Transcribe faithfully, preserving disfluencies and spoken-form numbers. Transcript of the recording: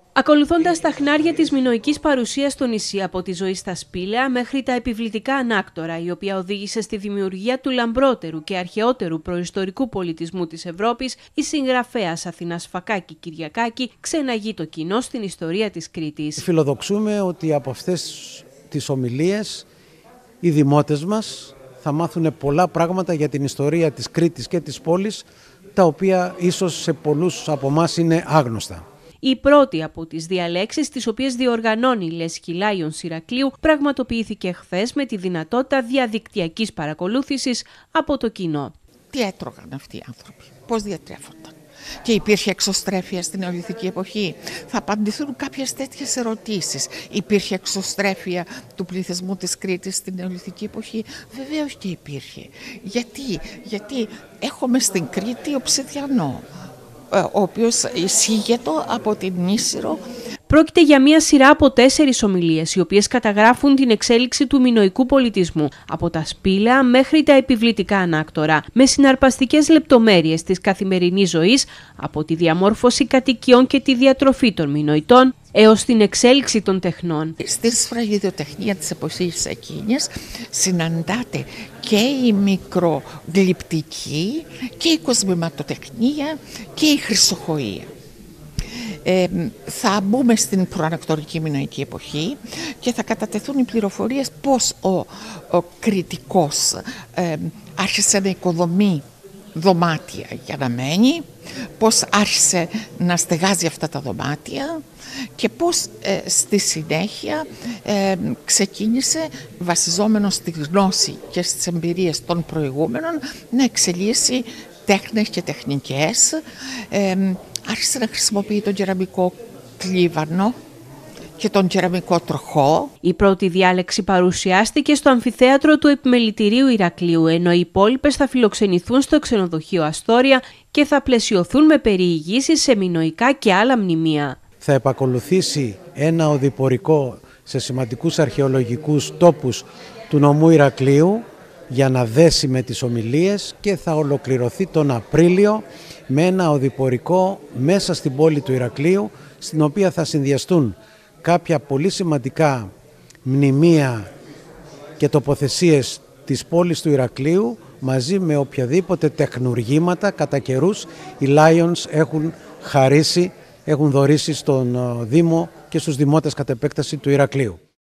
Ακολουθώντας τα χνάρια της μινωικής παρουσίας στο νησί από τη ζωή στα σπήλαια μέχρι τα επιβλητικά ανάκτορα, η οποία οδήγησε στη δημιουργία του λαμπρότερου και αρχαιότερου προϊστορικού πολιτισμού της Ευρώπης, η συγγραφέας Αθηνάς Φακάκη Κυριακάκη ξεναγεί το κοινό στην ιστορία της Κρήτης. Φιλοδοξούμε ότι από αυτές τις ομιλίες οι δημότες μας θα μάθουν πολλά πράγματα για την ιστορία της Κρήτης και της πόλης, τα οποία ίσως σε πολλούς από εμάς είναι άγνωστα. Η πρώτη από τις διαλέξεις τις οποίες διοργανώνει η Λέσχη Lions Ηρακλείου πραγματοποιήθηκε χθες με τη δυνατότητα διαδικτυακής παρακολούθησης από το κοινό. Τι έτρωγαν αυτοί οι άνθρωποι, πώς διατρέφονταν και υπήρχε εξωστρέφεια στην νεολιθική εποχή. Θα απαντηθούν κάποιες τέτοιες ερωτήσεις. Υπήρχε εξωστρέφεια του πληθυσμού της Κρήτης στην νεολιθική εποχή? Βεβαίως και υπήρχε. Γιατί, Γιατί έχουμε στην Κρήτη οψιδιανό, ο οποίος εισήγεται από την Ίσυρο. Πρόκειται για μια σειρά από τέσσερις ομιλίες, οι οποίες καταγράφουν την εξέλιξη του μινωικού πολιτισμού, από τα σπήλαια μέχρι τα επιβλητικά ανάκτορα, με συναρπαστικές λεπτομέρειες της καθημερινής ζωής, από τη διαμόρφωση κατοικιών και τη διατροφή των μινωητών, έως την εξέλιξη των τεχνών. Στη σφραγιδοτεχνία της εποχής εκείνης συναντάται και η μικρογλυπτική και η κοσμηματοτεχνία και η χρυσοχοΐα. Ε, θα μπούμε στην προανακτορική μινωική εποχή και θα κατατεθούν οι πληροφορίες πώς ο, ο κριτικός ε, άρχισε να οικοδομεί δωμάτια για να μένει, πώς άρχισε να στεγάζει αυτά τα δωμάτια και πώς ε, στη συνέχεια ε, ξεκίνησε, βασιζόμενος στη γνώση και στις εμπειρίες των προηγούμενων, να εξελίσσει τέχνες και τεχνικές. Ε, άρχισε να χρησιμοποιεί τον κεραμικό κλίβανο και τον κεραμικό τροχό. Η πρώτη διάλεξη παρουσιάστηκε στο αμφιθέατρο του Επιμελητηρίου Ηρακλείου, ενώ οι υπόλοιπες θα φιλοξενηθούν στο ξενοδοχείο Αστόρια και θα πλαισιωθούν με περιηγήσεις σε μινωικά και άλλα μνημεία. Θα επακολουθήσει ένα οδηπορικό σε σημαντικούς αρχαιολογικούς τόπους του νομού Ηρακλείου για να δέσει με τις ομιλίες και θα ολοκληρωθεί τον Απρίλιο με ένα οδηπορικό μέσα στην πόλη του Ηρακλείου, στην οποία θα συνδυαστούν κάποια πολύ σημαντικά μνημεία και τοποθεσίες της πόλης του Ηρακλείου μαζί με οποιαδήποτε τεχνουργήματα κατά καιρούς οι Lions έχουν χαρίσει, έχουν δωρήσει στον Δήμο και στους δημότες κατ' επέκταση του Ηρακλείου.